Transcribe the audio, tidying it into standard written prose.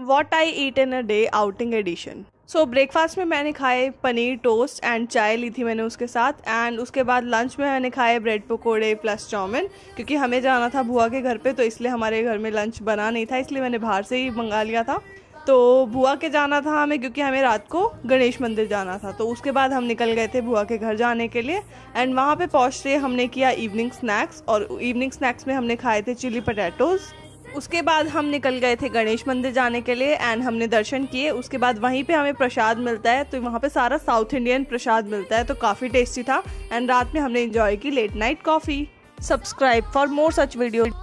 What I eat in a day outing edition. So breakfast में मैंने खाए paneer toast and चाय ली थी मैंने उसके साथ। एंड उसके बाद लंच में मैंने खाए ब्रेड पकोड़े प्लस चाउमिन, क्योंकि हमें जाना था बुआ के घर पे, तो इसलिए हमारे घर में लंच बना नहीं था, इसलिए मैंने बाहर से ही मंगा लिया था। तो बुआ के जाना था हमें, क्योंकि हमें रात को गणेश मंदिर जाना था। तो उसके बाद हम निकल गए थे बुआ के घर जाने के लिए। एंड वहाँ पे पहुँचते हमने किया इवनिंग स्नैक्स, और इवनिंग स्नैक्स में हमने खाए थे चिली पटैटोज़। उसके बाद हम निकल गए थे गणेश मंदिर जाने के लिए एंड हमने दर्शन किए। उसके बाद वहीं पे हमें प्रसाद मिलता है, तो वहाँ पे सारा साउथ इंडियन प्रसाद मिलता है, तो काफ़ी टेस्टी था। एंड रात में हमने एंजॉय की late night coffee. Subscribe for more such video.